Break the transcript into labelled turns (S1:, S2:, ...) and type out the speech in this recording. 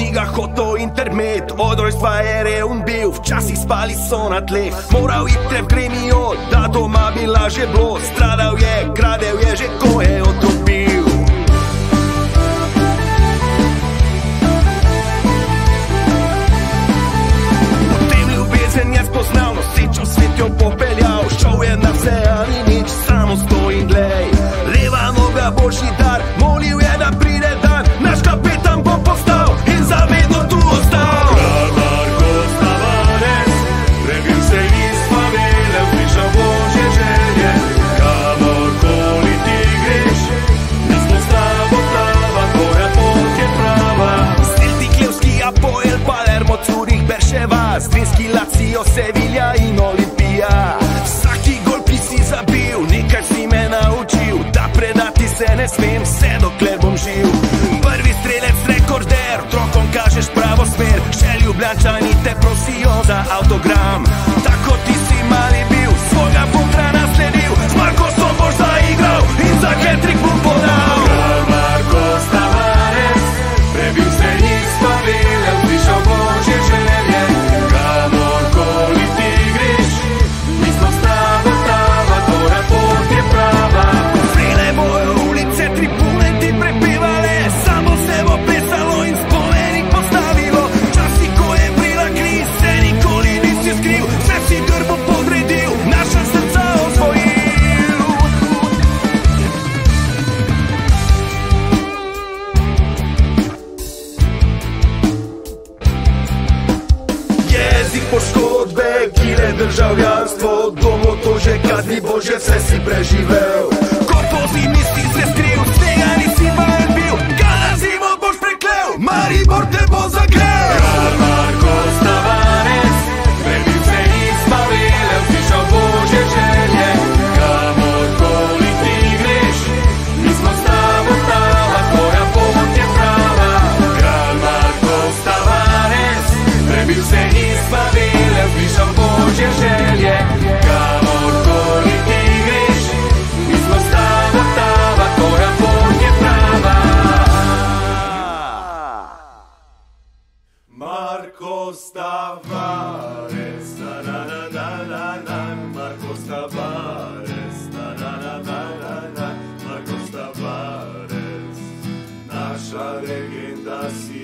S1: nikako to internet. Od rojstva ere on bil, včasih spali so na tleh. Moral iti v gremijo, da doma bi lažje bilo. Stradal je, kradel je, že ko je odrobil. Potem ljubezen je spoznal, nosečo svet jo popeljal. Šel je na vse ali nič, samo stoj in glej. Leva noga božji dar, molil je, da pride dan. Naš kapetan bo postal in zavedno tu ostal.
S2: Kralj Marko Stavares, prebil se iz favele, slišal božje želje. Kamorkoli ti greš, mi smo s tabo prava, tvoja pot je prava.
S1: Celtic, Levski, Apoel, Palermo, Zurich, Berševa, Zrinski, Lazio, Sevilla in Olimpija. Vsaki gol, ki si zabil, nekaj si me naučil, da predati se ne smem, vse dokler bom živ. Prvi strelec, rekorder, otrokom kažeš pravo smer. Še Ljubljančani te prosijo za avtogram. Tako ti si mali bil, svoga fotra nasledil. Z Markosom boš zaigral in za hat-trick bom podal.
S2: Kralj Marko Stavares, prebil se iz favele, slišal božje želje. Kamorkoli ti greš, mi smo s tabo prava, tvoja pot je prava.
S1: Vrele bojo ulice, tribune ti prepevale, samo se bo plesalo in spomenik postavilo. Včasih, ko je vrila kriz, se nikoli nisi skril, vse si grbo podredil, naša srca osvojil. Jezik, poškodbe, kile, državljanstvo, domotože, kazni božje, vse si preživel. Ko po zimi si se skril, snega nisi vajen bil, ga na zimo boš preklel, Maribor te bo zagrel.
S2: Kralj Marko Stavares, prebil se iz favele, slišal božje želje. Kamorkoli ti greš, mi smo s tabo prava, tvoja pot je prava. Kralj Marko Stavares, prebil se iz favele, slišal božje želje. Kamorkoli ti greš, mi smo s tabo prava, tvoja pot je prava. Marko Stavares, na na na na na na. Marko Stavares, na na na na na na. Marko Stavares, naša legenda si.